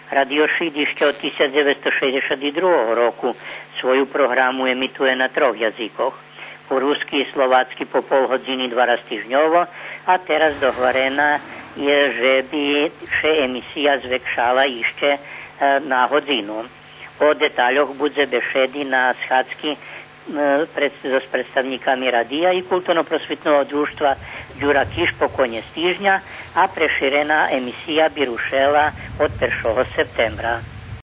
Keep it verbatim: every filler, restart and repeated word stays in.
Radio Šid ešte od devätnásťstošesťdesiatdva roku svoju programu emituje na troch jazykoch. Po rusky, slovácky po pol hodiny dva raz týždňovo a teraz dohovorená je, že by še emisija zvekšala ešte na hodinu. O detaljoch bude bešedi na schadzki so s predstavníkami radia i kulturno-prosvetného društva Đura Kiš po konec týždňa a preširená emisija bi rušela od prvého septembra.